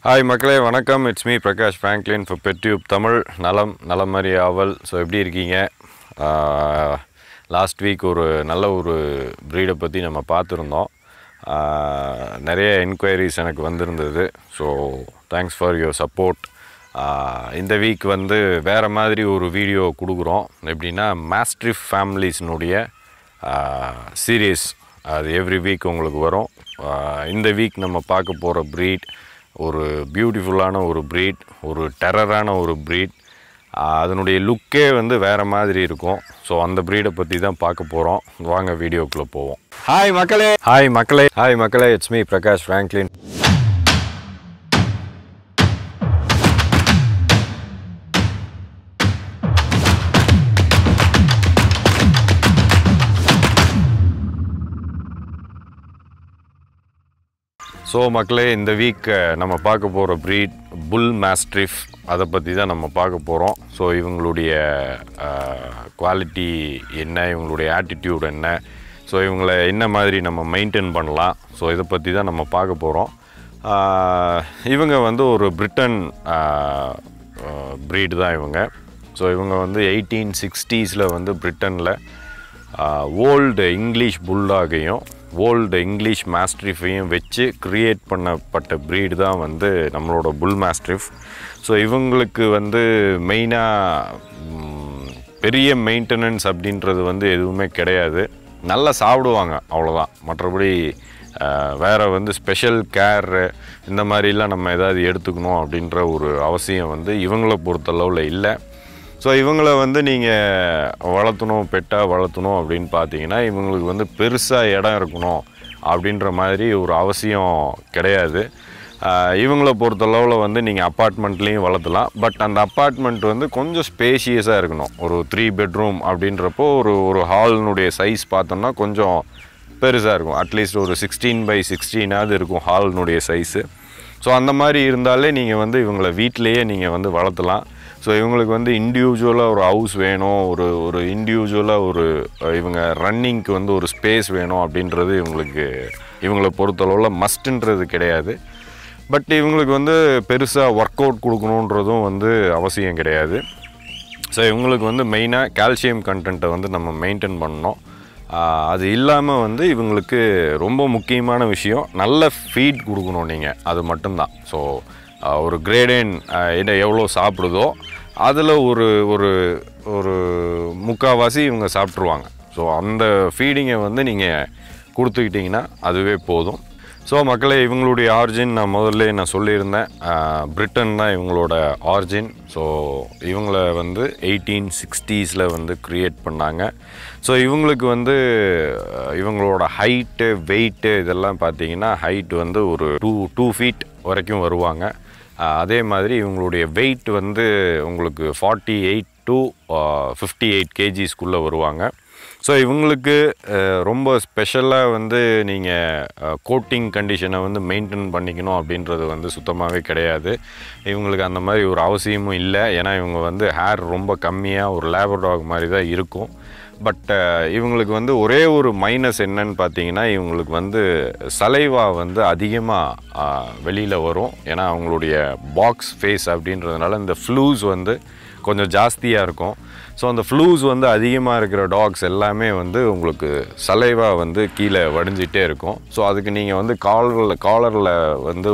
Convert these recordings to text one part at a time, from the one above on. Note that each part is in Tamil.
Hi மக்களே வணக்கம் it's me Prakash Franklin for PetTube Tamil நலம் மாதிரி ஆவல் ஸோ எப்படி இருக்கீங்க லாஸ்ட் வீக் ஒரு நல்ல ஒரு ப்ரீடை பற்றி நம்ம பார்த்துருந்தோம் நிறைய என்கொயரிஸ் எனக்கு வந்திருந்தது so thanks for your support இந்த வீக் வந்து வேறு மாதிரி ஒரு வீடியோ கொடுக்குறோம் எப்படின்னா மாஸ்டிஃப் ஃபேமிலிஸ்னுடைய சீரீஸ் அது எவ்ரி வீக் உங்களுக்கு வரும் இந்த வீக் நம்ம பார்க்க போகிற ப்ரீட் ஒரு பியூட்டிஃபுல்லான ஒரு ப்ரீட் ஒரு டெரரான ஒரு ப்ரீட் அதனுடைய லுக்கே வந்து வேறு மாதிரி இருக்கும் ஸோ அந்த ப்ரீடை பற்றி தான் பார்க்க போகிறோம் வாங்க வீடியோக்குள்ளே போவோம் ஹாய் மக்களே it's me Prakash Franklin so மக்களே இந்த வீக் நம்ம பார்க்க போகிற ப்ரீட் புல் மாஸ்டிஃப் அதை பற்றி தான் நம்ம பார்க்க போகிறோம் ஸோ இவங்களுடைய குவாலிட்டி என்ன இவங்களுடைய ஆட்டிடியூட் என்ன ஸோ இவங்களை என்ன மாதிரி நம்ம மெயின்டைன் பண்ணலாம் ஸோ இதை பற்றி தான் நம்ம பார்க்க போகிறோம் இவங்க வந்து ஒரு பிரிட்டன் ப்ரீடு தான் இவங்க ஸோ இவங்க வந்து 1860s வந்து பிரிட்டனில் ஓல்டு இங்கிலீஷ் புல்டாகையும் ஓல்டு இங்கிலீஷ் மாஸ்டிஃபையும் வச்சு க்ரியேட் பண்ணப்பட்ட ப்ரீடு தான் வந்து நம்மளோட புல் மாஸ்டிஃப் ஸோ இவங்களுக்கு வந்து மெயினாக பெரிய மெயின்டெனன்ஸ் அப்படின்றது வந்து எதுவுமே கிடையாது நல்லா சாப்பிடுவாங்க அவ்வளோதான் மற்றபடி வேறு வந்து ஸ்பெஷல் கேர் இந்த மாதிரிலாம் நம்ம எதாவது எடுத்துக்கணும் அப்படின்ற ஒரு அவசியம் வந்து இவங்கள பொறுத்தளவில் இல்லை ஸோ இவங்கள வந்து நீங்கள் பெட்டாக வளர்த்தணும் அப்படின்னு பார்த்தீங்கன்னா இவங்களுக்கு வந்து பெருசாக இடம் இருக்கணும் அப்படின்ற மாதிரி ஒரு அவசியம் கிடையாது இவங்கள பொறுத்தளவில் வந்து நீங்கள் அப்பார்ட்மெண்ட்லேயும் வளர்த்தலாம் பட் அந்த அப்பார்ட்மெண்ட் வந்து கொஞ்சம் ஸ்பேஷியஸாக இருக்கணும் ஒரு 3 பெட்ரூம் அப்படின்றப்போ ஒரு ஹால்னுடைய சைஸ் பார்த்தோம்னா கொஞ்சம் பெருசாக இருக்கும் அட்லீஸ்ட் ஒரு 16x16 இருக்கும் ஹால்னுடைய சைஸு ஸோ அந்த மாதிரி இருந்தாலே நீங்கள் வந்து இவங்களை வீட்டிலையே நீங்கள் வந்து வளர்த்தலாம் ஸோ இவங்களுக்கு வந்து இண்டிவிஜுவலாக ஒரு ஹவுஸ் வேணும் ஒரு இண்டிவிஜுவலாக இவங்க ரன்னிங்க்கு வந்து ஒரு ஸ்பேஸ் வேணும் அப்படின்றது இவங்களை பொறுத்தளவில் மஸ்ட்டுன்றது கிடையாது பட் இவங்களுக்கு வந்து பெருசாக ஒர்க் அவுட் கொடுக்கணுன்றதும் வந்து அவசியம் கிடையாது ஸோ இவங்களுக்கு வந்து மெயினாக கால்சியம் கண்டென்ட்டை வந்து நம்ம மெயின்டைன் பண்ணணும் அது இல்லாமல் வந்து இவங்களுக்கு ரொம்ப முக்கியமான விஷயம் நல்ல ஃபீட் கொடுக்கணும் நீங்கள் அது மட்டும்தான் ஸோ ஒரு கிரேடேன் எவ்வளோ சாப்பிடுதோ அதில் ஒரு முக்கால்வாசி இவங்க சாப்பிட்ருவாங்க ஸோ அந்த ஃபீடிங்கை வந்து நீங்கள் கொடுத்துக்கிட்டிங்கன்னா அதுவே போதும் ஸோ மக்களே இவங்களுடைய ஆரிஜின் நான் சொல்லியிருந்தேன் பிரிட்டன் தான் இவங்களோட ஆரிஜின் ஸோ இவங்கள வந்து 1860s வந்து க்ரியேட் பண்ணாங்க ஸோ இவங்களுக்கு வந்து இவங்களோட ஹைட்டு வெயிட்டு இதெல்லாம் பார்த்தீங்கன்னா ஹைட் வந்து ஒரு 2 feet வரைக்கும் வருவாங்க அதே மாதிரி இவங்களுடைய வெயிட் வந்து உங்களுக்கு 48 to 58 kgsக்குள்ளே வருவாங்க ஸோ இவங்களுக்கு ரொம்ப ஸ்பெஷலாக வந்து நீங்கள் கோட்டிங் கண்டிஷனை வந்து மெயின்டைன் பண்ணிக்கணும் அப்படின்றது வந்து சுத்தமாகவே கிடையாது இவங்களுக்கு அந்த மாதிரி ஒரு அவசியமும் இல்லை ஏன்னா இவங்க வந்து ஹேர் ரொம்ப கம்மியாக ஒரு லேபர்டாக் மாதிரி தான் இருக்கும் பட் இவங்களுக்கு வந்து ஒரே ஒரு மைனஸ் என்னன்னு பார்த்தீங்கன்னா இவங்களுக்கு வந்து சலைவா வந்து அதிகமாக வெளியில் வரும் ஏன்னா அவங்களுடைய பாக்ஸ் ஃபேஸ் அப்படின்றதுனால இந்த ஃப்ளூஸ் வந்து கொஞ்சம் ஜாஸ்தியாக இருக்கும் ஸோ அந்த ஃப்ளூஸ் வந்து அதிகமாக இருக்கிற டாக்ஸ் எல்லாமே வந்து உங்களுக்கு சலைவா வந்து கீழே வடிஞ்சிட்டே இருக்கும் ஸோ அதுக்கு நீங்கள் வந்து காலரில் வந்து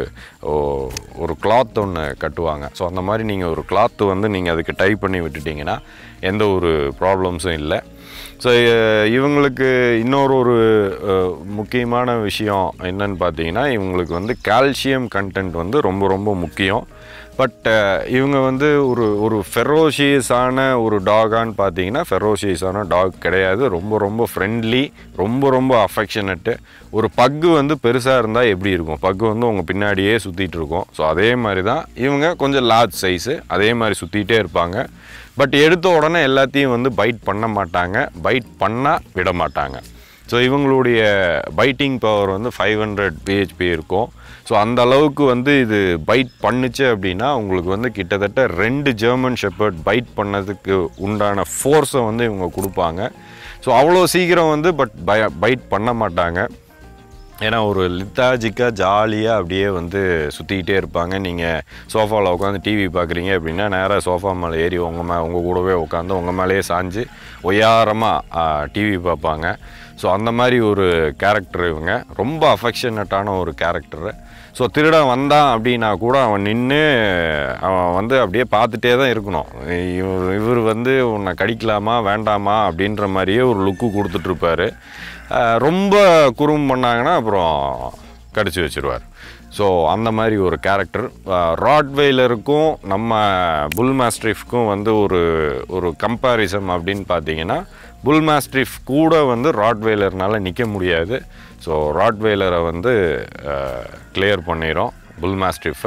ஒரு கிளாத் ஒன்று கட்டுவாங்க ஸோ அந்த மாதிரி நீங்கள் ஒரு கிளாத்து வந்து நீங்கள் அதுக்கு டை பண்ணி விட்டுட்டிங்கன்னா எந்த ஒரு ப்ராப்ளம்ஸும் இல்லை ஸோ இவங்களுக்கு இன்னொரு முக்கியமான விஷயம் என்னன்னு பார்த்தீங்கன்னா இவங்களுக்கு வந்து கால்சியம் கண்டென்ட் வந்து ரொம்ப ரொம்ப முக்கியம் பட் இவங்க வந்து ஒரு ஃபெரோஷியஸான ஒரு டாகான்னு பார்த்தீங்கன்னா ஃபெரோஷியஸான டாக் கிடையாது ரொம்ப ரொம்ப ஃப்ரெண்ட்லி ரொம்ப அஃபெக்ஷனட்டு ஒரு பக்கு வந்து பெருசாக இருந்தால் எப்படி இருக்கும் பக்கு வந்து உங்கள் பின்னாடியே சுற்றிட்டு இருக்கும் ஸோ அதே மாதிரி தான் இவங்க கொஞ்சம் லார்ஜ் சைஸு அதே மாதிரி சுற்றிகிட்டே இருப்பாங்க பட் எடுத்த உடனே எல்லாத்தையும் வந்து பைட் பண்ண மாட்டாங்க பைட் பண்ணால் விட மாட்டாங்க ஸோ இவங்களுடைய பைட்டிங் பவர் வந்து 500 PHP இருக்கும் ஸோ அந்த அளவுக்கு வந்து இது பைட் பண்ணுச்சு அப்படின்னா உங்களுக்கு வந்து கிட்டத்தட்ட 2 ஜெர்மன் ஷெப்பர்ட் பைட் பண்ணதுக்கு உண்டான ஃபோர்ஸை வந்து இவங்க கொடுப்பாங்க ஸோ அவ்வளோ சீக்கிரம் வந்து பைட் பண்ண மாட்டாங்க ஏன்னா ஒரு லித்தாஜிக்காக ஜாலியாக அப்படியே வந்து சுற்றிக்கிட்டே இருப்பாங்க. நீங்கள் சோஃபாவில் உட்காந்து டிவி பார்க்குறீங்க அப்படின்னா நேராக சோஃபா மேலே ஏறி உங்கள் கூடவே உட்காந்து உங்கள் மேலேயே சாஞ்சு ஒய்யாரமாக டிவி பார்ப்பாங்க. ஸோ அந்த மாதிரி ஒரு கேரக்டர் இவங்க. ரொம்ப அஃபெக்ஷனட்டான ஒரு கேரக்டரு. ஸோ திருடன் வந்தான் அப்படின்னா கூட அவன் நின்று அவன் வந்து அப்படியே பார்த்துட்டே தான் இருக்கணும். இவர் வந்து உன்னை கடிக்கலாமா வேண்டாமா அப்படின்ற மாதிரியே ஒரு லுக்கு கொடுத்துட்ருப்பார். ரொம்ப குறும் பண்ணாங்கன்னா அப்புறம் கடிச்சு வச்சுருவார். ஸோ அந்த மாதிரி ஒரு கேரக்டர். ராட்வெய்லருக்கும் நம்ம புல் மாஸ்டிஃப்க்கும் வந்து ஒரு கம்பேரிசன் அப்படின்னு பார்த்தீங்கன்னா புல் மாஸ்டிஃப் கூட வந்து ராட்வெய்லர்னால நிற்க முடியாது. ஸோ ராட்வெய்லரை வந்து கிளியர் பண்ணிடும் புல் மாஸ்டிஃபை.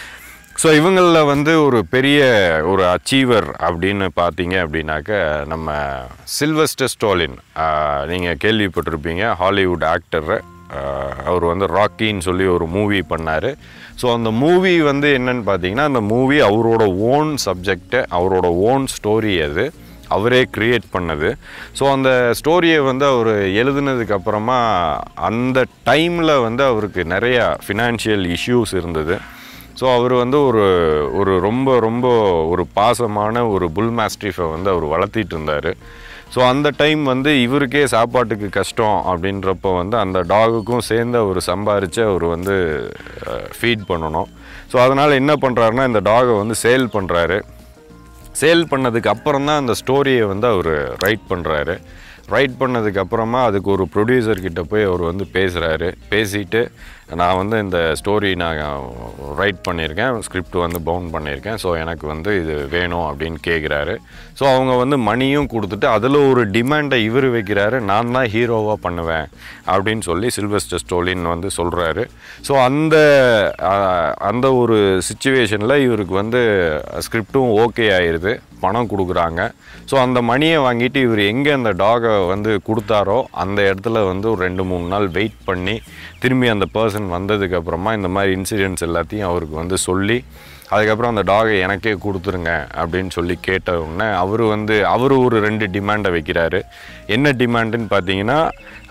ஸோ இவங்களில் வந்து ஒரு பெரிய ஒரு அச்சீவர் அப்படின்னு பார்த்தீங்க அப்படின்னாக்க நம்ம சில்வெஸ்டர் ஸ்டாலின். நீங்கள் கேள்விப்பட்டிருப்பீங்க, ஹாலிவுட் ஆக்டர். அவர் வந்து ராக்கின்னு சொல்லி ஒரு மூவி பண்ணார். ஸோ அந்த மூவி வந்து என்னன்னு பார்த்தீங்கன்னா அந்த மூவி அவரோட ஓன் சப்ஜெக்டு, அவரோட ஓன் ஸ்டோரி, அது அவரே க்ரியேட் பண்ணது. ஸோ அந்த ஸ்டோரியை வந்து அவர் எழுதுனதுக்கப்புறமா அந்த டைமில் வந்து அவருக்கு நிறையா ஃபினான்ஷியல் இஷ்யூஸ் இருந்தது. ஸோ அவர் வந்து ஒரு ரொம்ப ரொம்ப ஒரு பாசமான ஒரு புல் மாஸ்டிஃபை வந்து அவர் வளர்த்திட்டு இருந்தார். ஸோ அந்த டைம் வந்து இவருக்கே சாப்பாட்டுக்கு கஷ்டம் அப்படின்றப்போ வந்து அந்த டாகுக்கும் சேர்ந்து அவர் சம்பாரித்து அவர் வந்து ஃபீட் பண்ணணும். ஸோ அதனால் என்ன பண்ணுறாருன்னா இந்த டாகை வந்து சேல் பண்ணுறாரு. சேல் பண்ணதுக்கு அப்புறம் தான் அந்த ஸ்டோரியை வந்து அவர் ரைட் பண்ணுறாரு. ரைட் பண்ணதுக்கப்புறமா அதுக்கு ஒரு ப்ரொடியூசர்கிட்ட போய் அவர் வந்து பேசிட்டு நான் வந்து இந்த ஸ்டோரி நான் ரைட் பண்ணியிருக்கேன், ஸ்கிரிப்ட் வந்து பவுண்ட் பண்ணியிருக்கேன், ஸோ எனக்கு வந்து இது வேணும் அப்படின்னு கேட்குறாரு. ஸோ அவங்க வந்து மணியும் கொடுத்துட்டு அதில் ஒரு டிமாண்டை இவர் வைக்கிறாரு, நான் தான் ஹீரோவாக பண்ணுவேன் அப்படின்னு சொல்லி சில்வெஸ்டர் ஸ்டாலின் வந்து சொல்கிறாரு. ஸோ அந்த ஒரு சிச்சுவேஷனில் இவருக்கு வந்து ஸ்கிரிப்டும் ஓகே ஆயிடுது, பணம் கொடுக்குறாங்க. ஸோ அந்த மணியை வாங்கிட்டு இவர் எங்கே அந்த டாகை வந்து கொடுத்தாரோ அந்த இடத்துல வந்து ஒரு 2-3 நாள் வெயிட் பண்ணி திரும்பி அந்த பர்சன் வந்ததுக்கப்புறமா இந்த மாதிரி இன்சிடென்ட்ஸ் எல்லாத்தையும் அவருக்கு வந்து சொல்லி அதுக்கப்புறம் அந்த டாகை எனக்கே கொடுத்துருங்க அப்படின்னு சொல்லி கேட்ட உடனே அவர் ஒரு 2 டிமாண்டை வைக்கிறாரு. என்ன டிமாண்டுன்னு பார்த்தீங்கன்னா,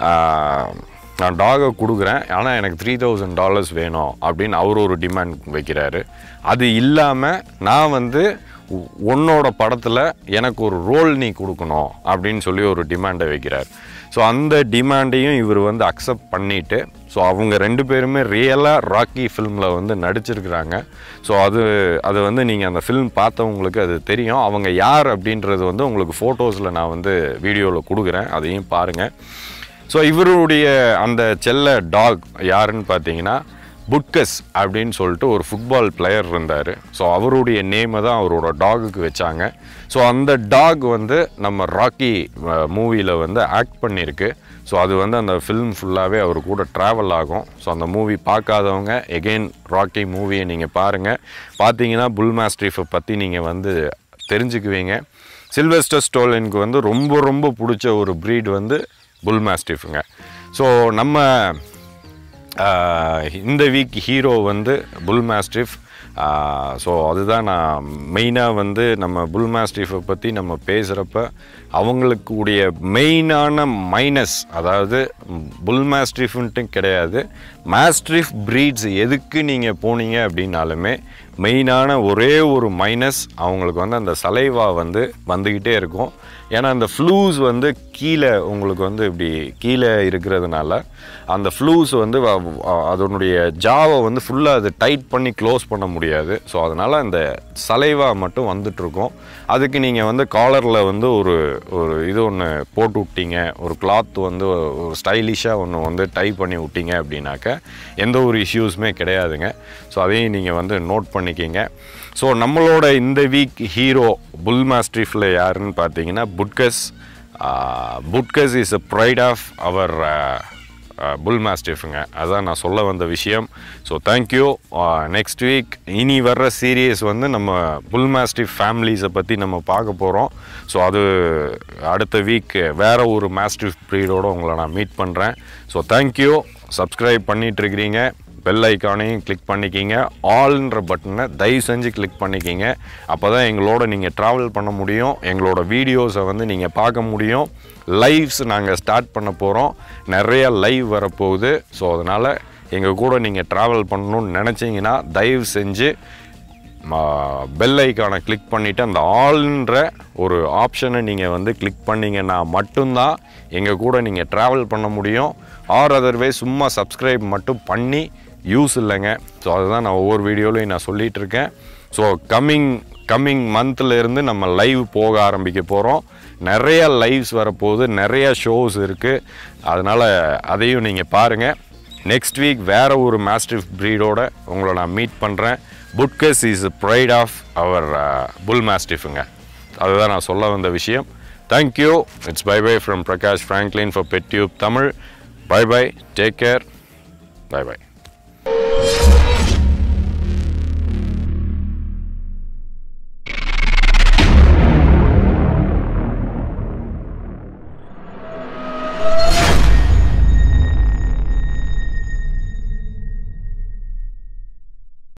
நான் டாகை கொடுக்குறேன் ஆனால் எனக்கு $3000 வேணும் அப்படின்னு அவர் ஒரு டிமாண்ட் வைக்கிறாரு. அது இல்லாமல் நான் வந்து உன்னோட படத்தில் எனக்கு ஒரு ரோல் நீ கொடுக்கணும் அப்படின்னு சொல்லி ஒரு டிமாண்டை வைக்கிறார். ஸோ அந்த டிமாண்டையும் இவர் வந்து அக்செப்ட் பண்ணிவிட்டு, ஸோ அவங்க 2 பேருமே ரியலாக ராக்கி ஃபில்மில் வந்து நடிச்சிருக்கிறாங்க. ஸோ அது வந்து நீங்கள் அந்த ஃபில்ம் பார்த்தவங்களுக்கு அது தெரியும். அவங்க யார் அப்படின்றது வந்து உங்களுக்கு ஃபோட்டோஸில் நான் வந்து வீடியோவில் கொடுக்குறேன், அதையும் பாருங்கள். ஸோ இவருடைய அந்த செல்ல டாக் யாருன்னு பார்த்தீங்கன்னா புட்கஸ் அப்படின்னு சொல்லிட்டு ஒரு ஃபுட்பால் பிளேயர் இருந்தார். ஸோ அவருடைய நேமை தான் அவரோட டாகுக்கு வச்சாங்க. ஸோ அந்த டாக் வந்து நம்ம ராக்கி மூவியில் வந்து ஆக்ட் பண்ணியிருக்கு. ஸோ அது வந்து அந்த ஃபில்ம் ஃபுல்லாகவே அவர் கூட ட்ராவல் ஆகும். ஸோ அந்த மூவி பார்க்காதவங்க எகெயின் ராக்கி மூவியை நீங்கள் பாருங்கள். பார்த்தீங்கன்னா புல் மாஸ்டிஃபை பற்றி நீங்கள் வந்து தெரிஞ்சுக்குவீங்க. சில்வெஸ்டர் ஸ்டாலினுக்கு வந்து ரொம்ப ரொம்ப பிடிச்ச ஒரு ப்ரீட் வந்து புல் மாஸ்டிஃபுங்க. ஸோ நம்ம இந்த வீக் ஹீரோ வந்து புல் மாஸ்டிஃப். ஸோ அதுதான் நான் மெயினாக வந்து நம்ம புல் மாஸ்டிஃபை பற்றி நம்ம பேசுகிறப்ப அவங்களுக்கு உடைய மெயினான மைனஸ், அதாவது புல் மாஸ்டிஃப்ன்ட்டு கிடையாது, மாஸ்டிஃப் ப்ரீட்ஸ் எதுக்கு நீங்கள் போனீங்க அப்படின்னாலுமே மெயினான ஒரே ஒரு மைனஸ் அவங்களுக்கு வந்து அந்த சலைவா வந்து வந்துக்கிட்டே இருக்கும். ஏன்னா அந்த ஃப்ளூஸ் வந்து கீழே உங்களுக்கு வந்து இப்படி கீழே இருக்கிறதுனால அந்த ஃப்ளூஸ் வந்து அதனுடைய ஜாவை வந்து ஃபுல்லாக அது டைட் பண்ணி க்ளோஸ் பண்ண முடியாது. ஸோ அதனால் அந்த சலைவா மட்டும் வந்துட்டுருக்கும். அதுக்கு நீங்கள் வந்து காலரில் வந்து ஒரு இது ஒன்று போட்டு விட்டீங்க, ஒரு கிளாத் வந்து ஒரு ஸ்டைலிஷாக ஒன்று வந்து டை பண்ணி விட்டீங்க அப்படின்னாக்க எந்த ஒரு இஷ்யூஸுமே கிடையாதுங்க. ஸோ அதையும் நீங்கள் வந்து நோட் பண்ணிக்கிங்க. ஸோ நம்மளோட இந்த வீக் ஹீரோ புல் மாஸ்டிஃபில் யாருன்னு பார்த்தீங்கன்னா Butkus. Butkus is a pride of our bull மாஸ்டிஃபுங்க. அதுதான் நான் சொல்ல வந்த விஷயம். So thank you. நெக்ஸ்ட் வீக் இனி வர்ற சீரியஸ் வந்து நம்ம புல் மாஸ்டிஃப் ஃபேமிலிஸை பற்றி நம்ம பார்க்க போகிறோம். ஸோ அது அடுத்த வீக் வேறு ஒரு மாஸ்டிஃப் ப்ரீடோடு உங்களை நான் மீட் பண்ணுறேன். So thank you. சப்ஸ்கிரைப் பண்ணிகிட்ருக்கிறீங்க, பெல் ஐக்கானையும் கிளிக் பண்ணிக்கிங்க. ஆல்ன்ற பட்டனை தயவு செஞ்சு கிளிக் பண்ணிக்கிங்க. அப்போ தான் எங்களோட நீங்கள் ட்ராவல் பண்ண முடியும், எங்களோட வீடியோஸை வந்து நீங்கள் பார்க்க முடியும். லைவ்ஸ் நாங்கள் ஸ்டார்ட் பண்ண போகிறோம், நிறைய லைவ் வரப்போகுது. ஸோ அதனால் எங்கள் கூட நீங்கள் ட்ராவல் பண்ணணும்னு நினச்சிங்கன்னா தயவு செஞ்சு பெல் ஐக்கானை கிளிக் பண்ணிவிட்டு அந்த ஆல்ன்ற ஒரு ஆப்ஷனை நீங்கள் வந்து கிளிக் பண்ணிங்கன்னா மட்டும்தான் எங்கள் கூட நீங்கள் ட்ராவல் பண்ண முடியும். ஆர் அதர்வைஸ் சும்மா சப்ஸ்கிரைப் மட்டும் பண்ணி யூஸ் இல்லைங்க. ஸோ அதுதான் நான் ஒவ்வொரு வீடியோலையும் நான் சொல்லிகிட்டு இருக்கேன். ஸோ கம்மிங் மந்த்லேருந்து நம்ம லைவ் போக ஆரம்பிக்க போகிறோம். நிறைய லைவ்ஸ் வரப்போகுது, நிறைய ஷோஸ் இருக்குது. அதனால் அதையும் நீங்கள் பாருங்கள். நெக்ஸ்ட் வீக் வேறு ஒரு மாஸ்டிஃப் ப்ரீடோட உங்களை நான் மீட் பண்ணுறேன். Butkus is pride of our bull மாஸ்டிஃபுங்க. அதுதான் நான் சொல்ல வந்த விஷயம். Thank you. It's bye from Prakash Franklin for PetTube Tamil. Bye bye, take care, bye bye.